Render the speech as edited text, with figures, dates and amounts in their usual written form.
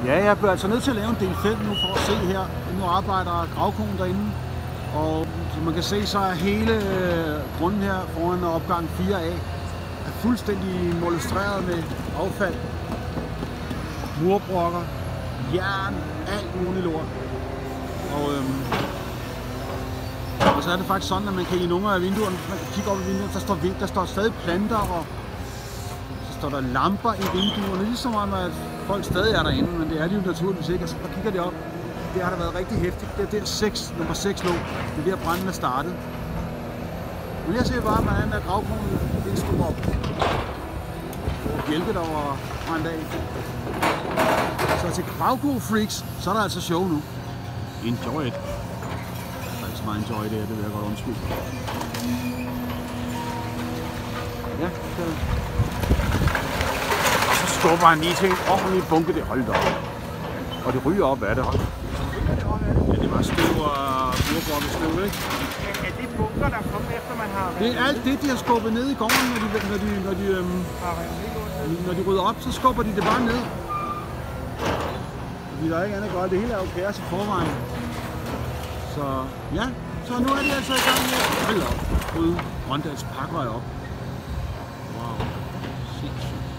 Ja, jeg bliver altså nødt til at lave en del 5 nu for at se her. Nu arbejder gravkonen derinde, og som man kan se, så er hele grunden her foran opgang 4A er fuldstændig molestreret med affald, murbrokker, jern, alt muligt lort. Og så er det faktisk sådan, at man kan i nogle af vinduerne, man kan kigge op i vinduerne, der står stadig planter, og så står der lamper i vinduerne, ligesom om at folk stadig er derinde, men det er de jo naturligvis ikke. Og så kigger de op, det har der været rigtig hæftigt. Det er der nummer 6 lå, det er der branden er startet. Men jeg ser bare, hvordan der gravkonen det stod op. Og bjælke der var brændt af. Så til gravko-freaks, så er der altså show nu. Enjoy it. Der er ikke så meget enjoy det her, det vil jeg godt undskylde. Ja, det og så skubber han lige til en ordentlig bunke, det holdt op. Og det ryger op af det, hold. Ja, det var støv og murbrokke støv, ikke? Er det bunker, der kommer efter, man har... Det er alt det, de har skubbet ned i gården, når de rydder op, så skubber de det bare ned. Fordi der er ikke andet godt. Det hele er jo kaos i forvejen. Så ja, så nu er de altså i gang med at holde op. Rydde Grøndals Parkvej op. Wow, sindssygt.